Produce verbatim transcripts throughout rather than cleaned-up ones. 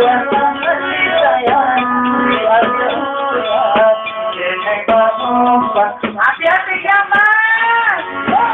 Hati-hati ya, Mas.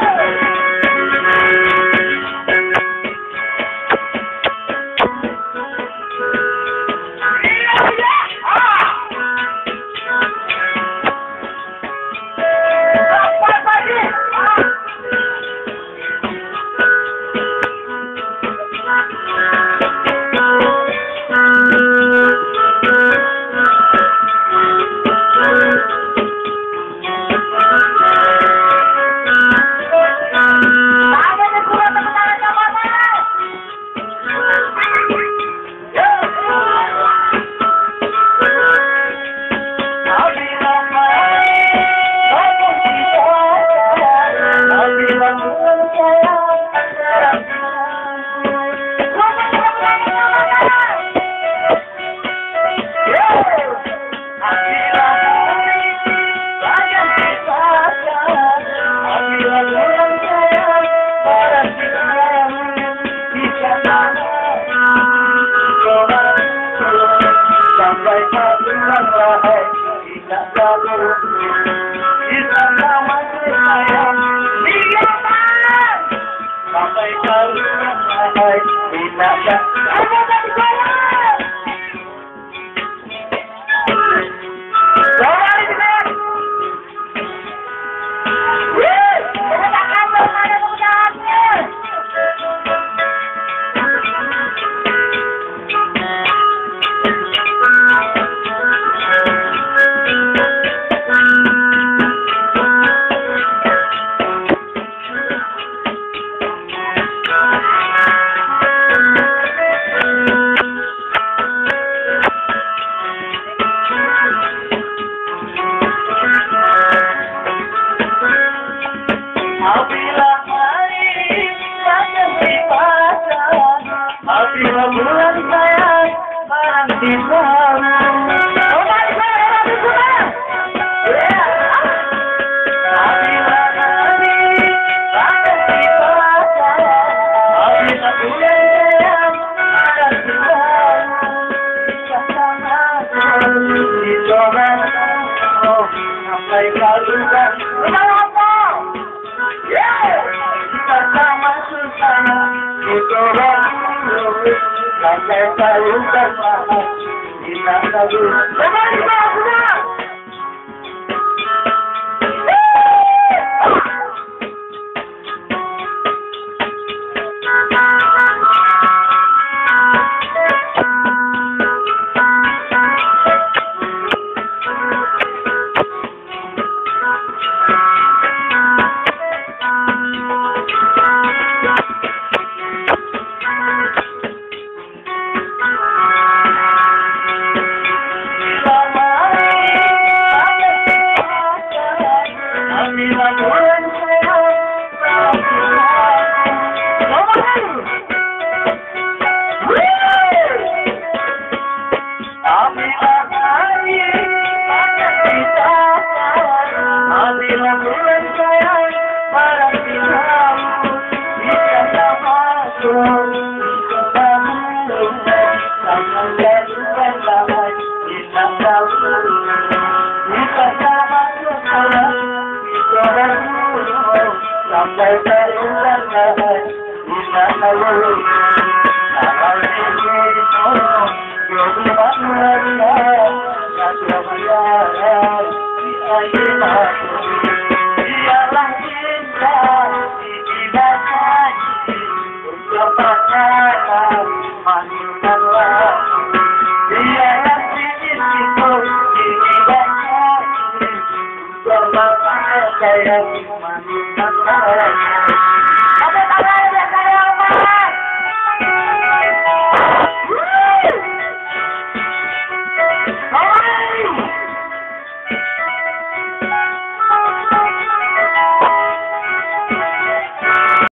Sampai kapan wahai tidak kabur bisa sama saya diaman. Sampai kapan wahai tidak kabur. Apabila bulan sayang barang di sana. Oh, mari saya orang di sana. Apabila hari barang di sana. Apabila bulan sayang barang di sana. Sama-sama dicoba oh, sampai kalukan. Kenapa? Kita sama susah dicoba. Sampai tahu bersama kita tahu. Kembali ke sudah. Sampai terulang lahir bisa tahu kalau ini oh jadi manusia kata bayar di air mata dialah cinta dibaca untuk perkara manusia dialah cinta itu dibaca untuk perkara manusia. Apa